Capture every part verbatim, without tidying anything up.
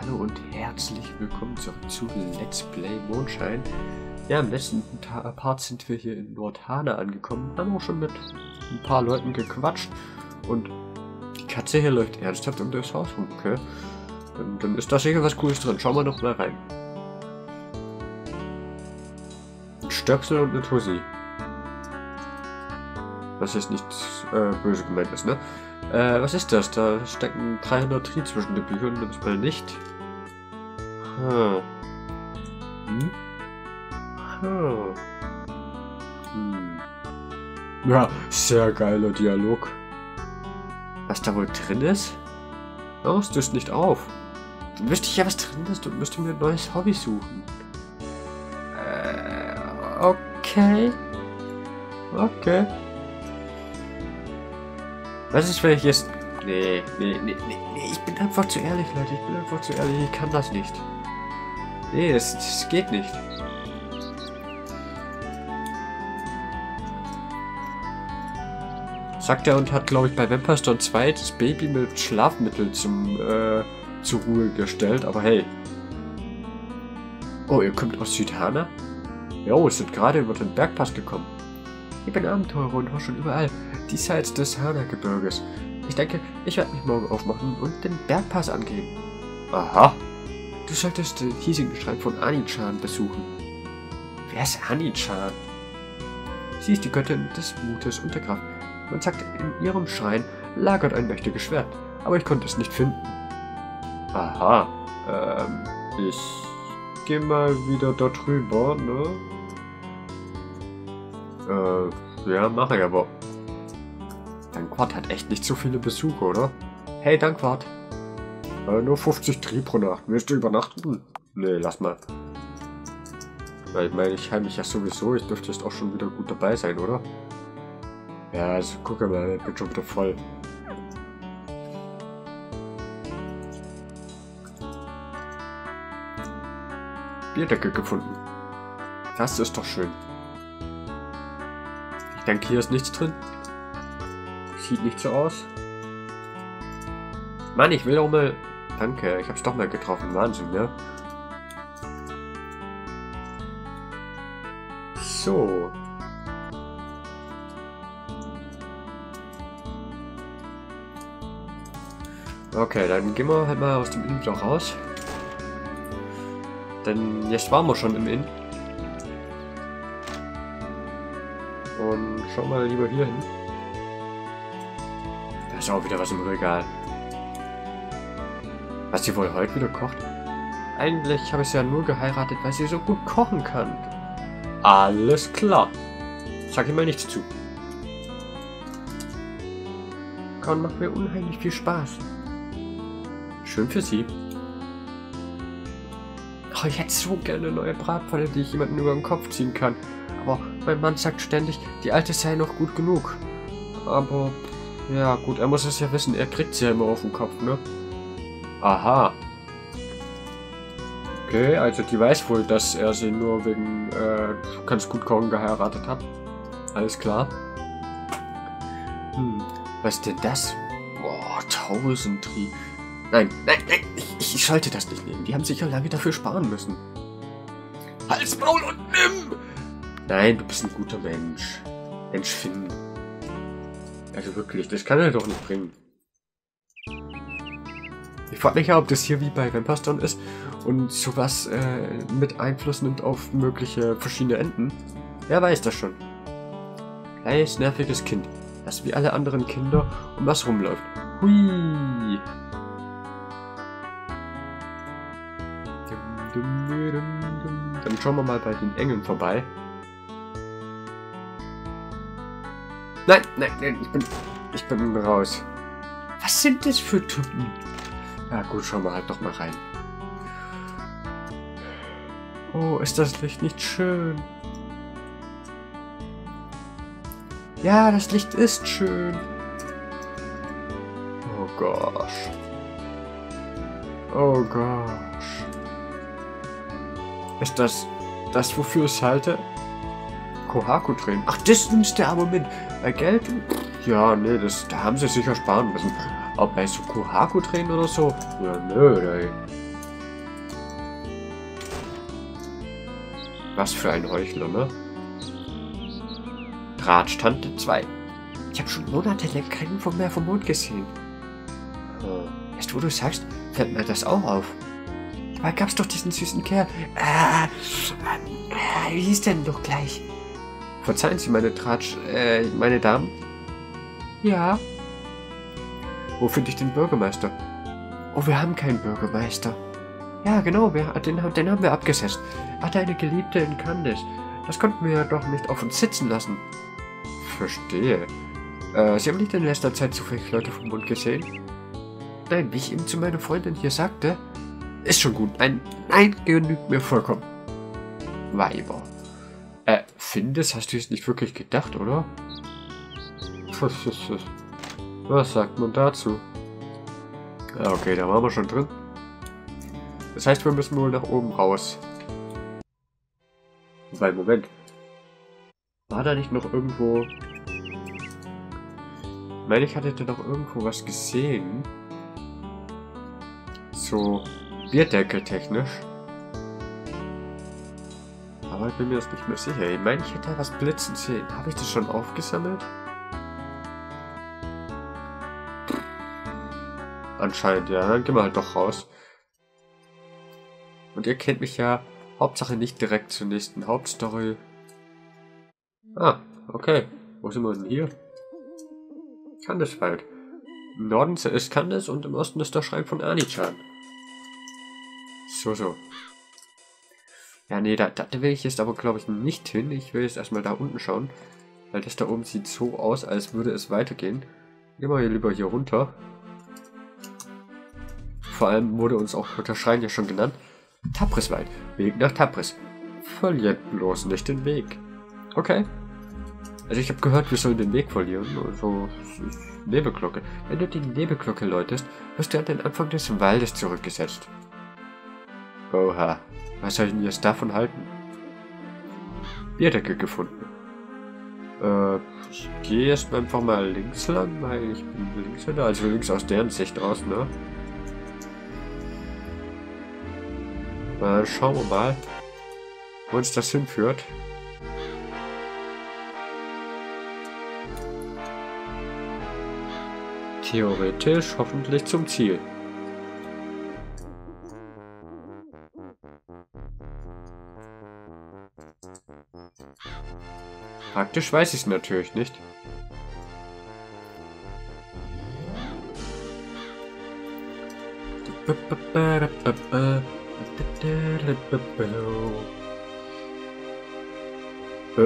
Hallo und herzlich willkommen zurück zu Let's Play Mondschein. Ja, im letzten Part sind wir hier in Nordhana angekommen, haben auch schon mit ein paar Leuten gequatscht und die Katze hier läuft ernsthaft um das Haus rum, okay? Dann, dann ist da sicher was Cooles drin. Schauen wir doch mal rein. Ein Stöpsel und eine Tussi. Was jetzt nicht äh, böse gemeint ist, ne? Äh, was ist das? Da stecken dreihundert Tri zwischen den Büchern, nimm's mal nicht. Hm. Hm? Hm. Hm. Ja, sehr geiler Dialog. Was da wohl drin ist? Oh, es löst nicht auf. Dann wüsste ich ja, was drin ist und müsste mir ein neues Hobby suchen. Äh, okay. Okay. Was ist, wenn ich jetzt... Nee, nee, nee, nee, nee, ich bin einfach zu ehrlich, Leute. Ich bin einfach zu ehrlich. Ich kann das nicht. Nee, das, das geht nicht. Sagt er und hat, glaube ich, bei Vampire Storm zwei das Baby mit Schlafmittel zum, äh, zur Ruhe gestellt. Aber hey. Oh, ihr kommt aus Südhana? Jo, es sind gerade über den Bergpass gekommen. Ich bin Abenteurer und war schon überall, diesseits des Hana-Gebirges. Ich denke, ich werde mich morgen aufmachen und den Bergpass angehen. Aha. Du solltest den hiesigen Schrein von Anichan besuchen. Wer ist Anichan? Sie ist die Göttin des Mutes und der Kraft. Man sagt, in ihrem Schrein lagert ein mächtiges Schwert, aber ich konnte es nicht finden. Aha. Ähm, ich gehe mal wieder da drüber, ne? Äh, ja, mache ich aber. Dankwart hat echt nicht so viele Besucher, oder? Hey, Dankwart. Äh, nur fünfzig Tri pro Nacht. Willst du übernachten? Nee, lass mal. Weil ich meine, ich heim mich ja sowieso. Ich dürfte jetzt auch schon wieder gut dabei sein, oder? Ja, also guck mal, ich bin schon wieder voll. Bierdeckel gefunden. Das ist doch schön. Ich denke, hier ist nichts drin. Sieht nicht so aus. Mann, ich will doch mal... Danke, ich hab's doch mal getroffen. Wahnsinn, ne? So. Okay, dann gehen wir halt mal aus dem Innenloch raus. Denn jetzt waren wir schon im Inn. Und schau mal lieber hier hin. Da ist auch wieder was im Regal. Was sie wohl heute wieder kocht? Eigentlich habe ich sie ja nur geheiratet, weil sie so gut kochen kann. Alles klar. Sag ihr mal nichts zu. Kauen macht mir unheimlich viel Spaß. Schön für sie. Oh, ich hätte so gerne eine neue Bratpfanne, die ich jemanden über den Kopf ziehen kann. Aber mein Mann sagt ständig, die alte sei noch gut genug. Aber, ja gut, er muss es ja wissen, er kriegt sie ja immer auf den Kopf, ne? Aha. Okay, also die weiß wohl, dass er sie nur wegen, äh, du kannst gut kochen geheiratet hat. Alles klar. Hm, was ist denn das? Boah, tausend Tri. Nein, nein, nein, ich, ich sollte das nicht nehmen. Die haben sicher lange dafür sparen müssen. Halt's Maul und nimm! Nein, du bist ein guter Mensch. Mensch Finn. Also wirklich, das kann er doch nicht bringen. Ich frage mich ja, ob das hier wie bei Vampire Storm ist und sowas äh, mit Einfluss nimmt auf mögliche verschiedene Enden. Wer weiß das schon. Kleines, nerviges Kind, das wie alle anderen Kinder um was rumläuft. Hui! Dann schauen wir mal bei den Engeln vorbei. Nein, nein, nein, ich bin, ich bin raus. Was sind das für Typen? Ja gut, schauen wir halt doch mal rein. Oh, ist das Licht nicht schön? Ja, das Licht ist schön. Oh gosh. Oh gosh. Ist das das, wofür ich halte? Kohaku-Tränen. Ach, das nimmst du aber mit. Bei Geld? Ja, nee, das, da haben sie sicher sparen müssen. Aber bei so Kohaku-Tränen oder so? Ja, nö, ey. Was für ein Heuchler, ne? Drahtstante zwei. Ich habe schon monatelang keinen von mehr vom Mond gesehen. Hm. Erst wo du sagst, fällt mir das auch auf. Dabei gab's doch diesen süßen Kerl. Äh, äh, wie hieß denn doch gleich? Verzeihen Sie, meine Tratsch, äh, meine Damen? Ja. Wo finde ich den Bürgermeister? Oh, wir haben keinen Bürgermeister. Ja, genau, wir, den, den haben wir abgesetzt. Ach, deine Geliebte in Candice. Das konnten wir ja doch nicht auf uns sitzen lassen. Verstehe. Äh, Sie haben nicht in letzter Zeit zufällig Leute vom Mond gesehen? Nein, wie ich eben zu meiner Freundin hier sagte. Ist schon gut. Nein, nein, genügt mir vollkommen. Weiber. Äh, Findes, hast du es nicht wirklich gedacht, oder? Was sagt man dazu? Ja, okay, da waren wir schon drin. Das heißt, wir müssen wohl nach oben raus. Wobei, Moment. War da nicht noch irgendwo... Ich meine, ich hatte da noch irgendwo was gesehen. So Bierdeckel-technisch. Aber ich bin mir das nicht mehr sicher. Ich meine, ich hätte da was blitzen sehen. Habe ich das schon aufgesammelt? Anscheinend, ja. Dann gehen wir halt doch raus. Und ihr kennt mich ja. Hauptsache nicht direkt zur nächsten Hauptstory. Ah, okay. Wo sind wir denn hier? Candice-Wald. Im Norden ist Candice und im Osten ist der Schrein von Ani-chan. So, so. Ja, nee, da, da will ich jetzt aber, glaube ich, nicht hin. Ich will jetzt erstmal da unten schauen. Weil das da oben sieht so aus, als würde es weitergehen. Gehen wir hier lieber hier runter. Vor allem wurde uns auch der Schrein ja schon genannt. Tapriswald. Weg nach Tapris. Verliert bloß nicht den Weg. Okay. Also ich habe gehört, wir sollen den Weg verlieren. Also, Nebelglocke. Wenn du die Nebelglocke läutest, wirst du an den Anfang des Waldes zurückgesetzt. Oha. Was soll ich denn jetzt davon halten? Bierdecke gefunden. Äh, ich gehe jetzt einfach mal links lang, weil ich bin Linkshänder, also links aus deren Sicht aus, ne? Äh, schauen wir mal, wo uns das hinführt. Theoretisch hoffentlich zum Ziel. Praktisch weiß ich es natürlich nicht. Äh.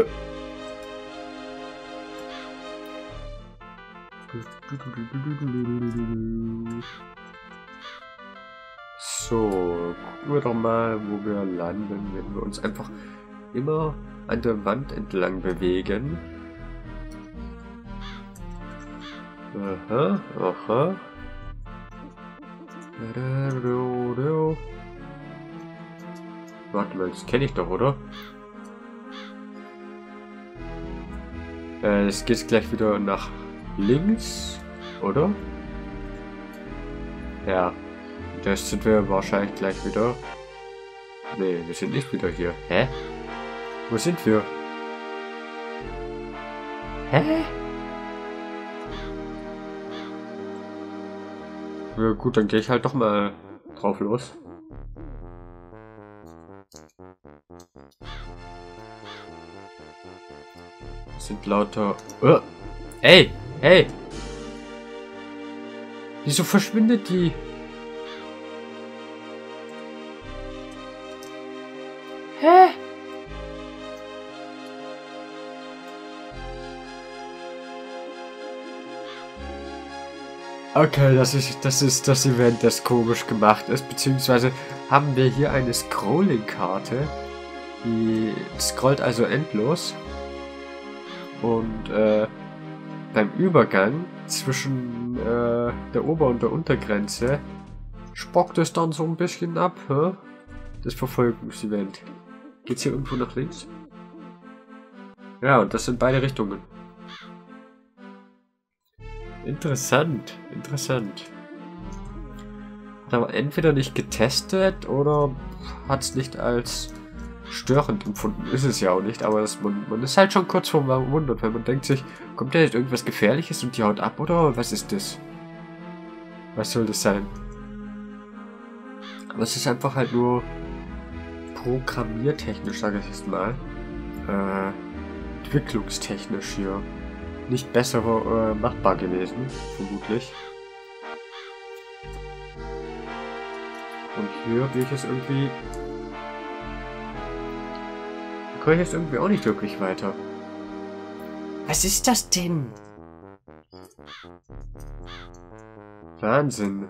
So, gucken wir doch mal, wo wir landen, wenn wir uns einfach immer an der Wand entlang bewegen. Aha, aha. Warte mal, das kenne ich doch, oder? Äh, es geht gleich wieder nach links, oder? Ja, das sind wir wahrscheinlich gleich wieder. Nee, wir sind nicht wieder hier. Hä? Wo sind wir? Hä? Ja, gut, dann gehe ich halt doch mal drauf los. Das sind lauter... Oh. Ey! Hey! Wieso verschwindet die? Hä? Okay, das ist das ist das Event, das komisch gemacht ist, beziehungsweise haben wir hier eine Scrolling-Karte, die scrollt also endlos und äh, beim Übergang zwischen äh, der Ober- und der Untergrenze spockt es dann so ein bisschen ab, hä? Das Verfolgungsevent. Geht's hier irgendwo nach links? Ja, und das sind beide Richtungen. Interessant, interessant. Hat aber entweder nicht getestet oder hat es nicht als störend empfunden ist es ja auch nicht, aber das, man, man ist halt schon kurz vorm Wundern, weil man denkt sich, kommt da jetzt irgendwas Gefährliches und die haut ab, oder was ist das? Was soll das sein? Aber es ist einfach halt nur programmiertechnisch, sage ich jetzt mal, äh, entwicklungstechnisch hier nicht besser äh, machbar gewesen, vermutlich. Und hier gehe ich jetzt irgendwie... Da komme ich jetzt irgendwie auch nicht wirklich weiter. Was ist das denn? Wahnsinn.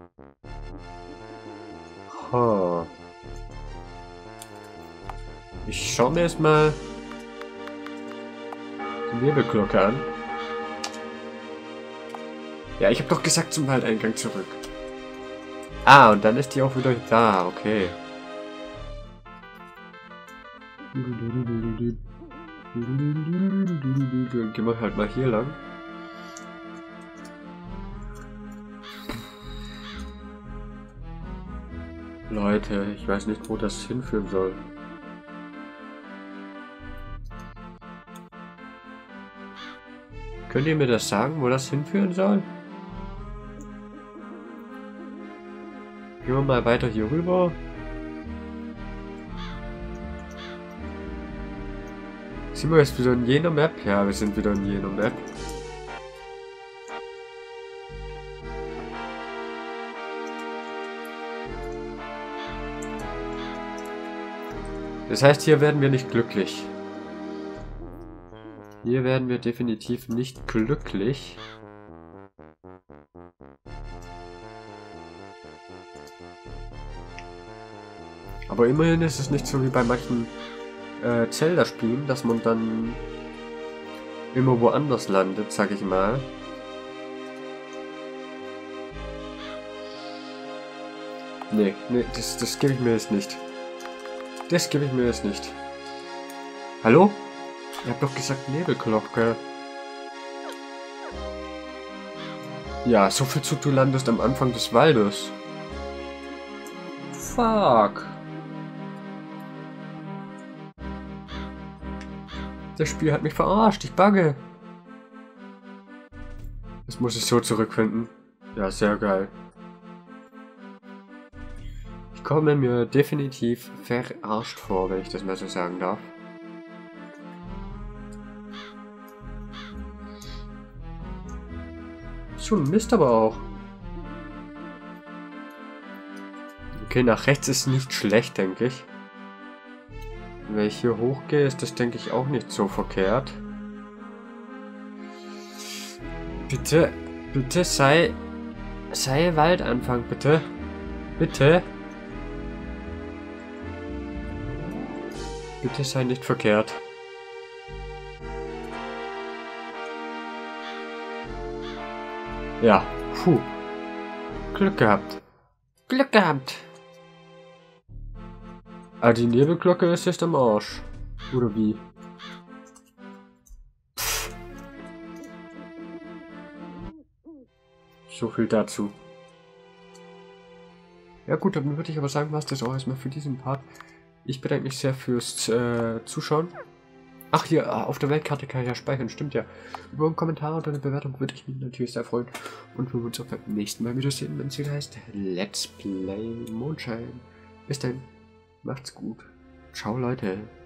Oh. Ich schaue mir erstmal die Nebelglocke an. Ja, ich habe doch gesagt zum Waldeingang zurück. Ah, und dann ist die auch wieder da, okay. Dann gehen wir halt mal hier lang. Leute, ich weiß nicht, wo das hinführen soll. Könnt ihr mir das sagen, wo das hinführen soll? Gehen wir mal weiter hier rüber. Sind wir jetzt wieder in jener Map? Ja, wir sind wieder in jener Map. Das heißt, hier werden wir nicht glücklich. Hier werden wir definitiv nicht glücklich. Aber immerhin ist es nicht so wie bei manchen äh, Zelda-Spielen, dass man dann immer woanders landet, sag ich mal. Nee, nee, das, das gebe ich mir jetzt nicht. Das gebe ich mir jetzt nicht. Hallo? Ihr habt doch gesagt Nebelglocke. Ja, so viel zu, du landest am Anfang des Waldes. Fuck. Das Spiel hat mich verarscht, ich bugge. Das muss ich so zurückfinden. Ja, sehr geil. Ich komme mir definitiv verarscht vor, wenn ich das mal so sagen darf. So ein Mist aber auch. Okay, nach rechts ist nicht schlecht, denke ich. Wenn ich hier hochgehe, ist das, denke ich, auch nicht so verkehrt. Bitte, bitte sei, sei Waldanfang, bitte. Bitte. Bitte sei nicht verkehrt. Ja, puh. Glück gehabt. Glück gehabt. Ah, die Nebelglocke ist jetzt am Arsch. Oder wie? Pff. So viel dazu. Ja gut, dann würde ich aber sagen, was das auch erstmal für diesen Part. Ich bedanke mich sehr fürs äh, Zuschauen. Ach, hier, auf der Weltkarte kann ich ja speichern, stimmt ja. Über einen Kommentar oder eine Bewertung würde ich mich natürlich sehr freuen. Und wir uns auch beim nächsten Mal wieder sehen, wenn es wieder heißt Let's Play Mondschein. Bis dann, macht's gut. Ciao, Leute.